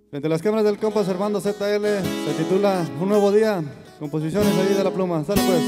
Frente a las cámaras del compa Servando ZL, se titula Un Nuevo Día, composiciones ahí de la pluma. Sale pues.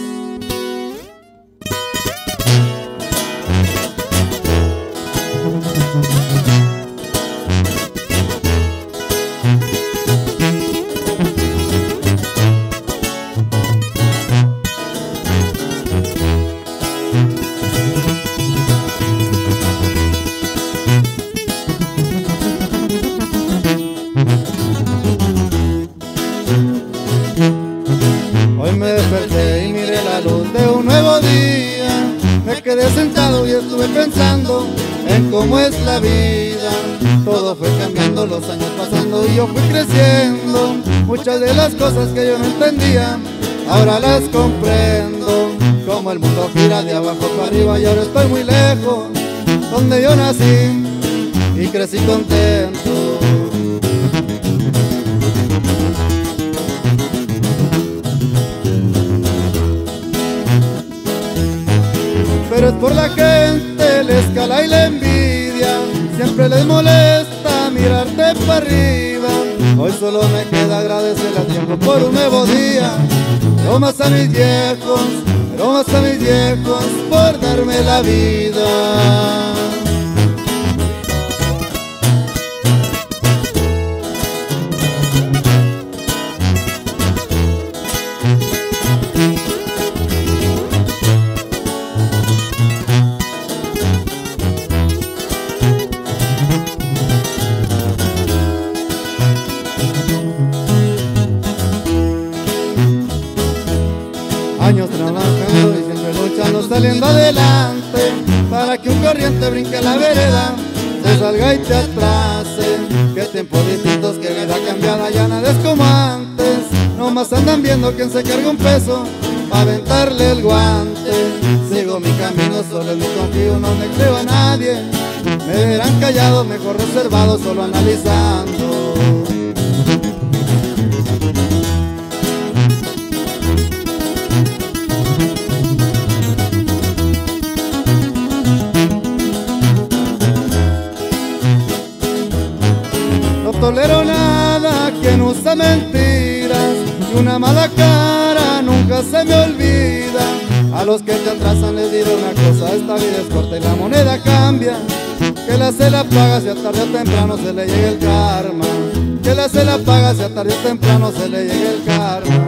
Hoy me desperté y miré la luz de un nuevo día. Me quedé sentado y estuve pensando en cómo es la vida. Todo fue cambiando, los años pasando y yo fui creciendo. Muchas de las cosas que yo no entendía, ahora las comprendo. Como el mundo gira de abajo para arriba y ahora estoy muy lejos donde yo nací y crecí contento. Pero es por la gente, la escala y la envidia. Siempre les molesta mirarte para arriba. Hoy solo me queda agradecer al tiempo por un nuevo día. Pero más a mis viejos, pero más a mis viejos por darme la vida. Años trabajando y siempre luchando, saliendo adelante, para que un corriente brinque a la vereda, se salga y te atrase. Qué tiempos distintos, qué vida cambiada, ya nada es como antes. Nomás andan viendo quién se carga un peso pa' aventarle el guante. Sigo mi camino solo en mi confío, no me creo a nadie. Me verán callado, mejor reservado, solo analizando. No tolero nada quien usa mentiras, y una mala cara nunca se me olvida. A los que te atrasan les diré una cosa, esta vida es corta y la moneda cambia. Que la se la paga si a tarde o temprano se le llegue el karma. Que la se la paga si a tarde o temprano se le llegue el karma.